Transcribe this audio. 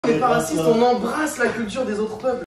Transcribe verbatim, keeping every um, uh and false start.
On n'est pas raciste, on embrasse la culture des autres peuples.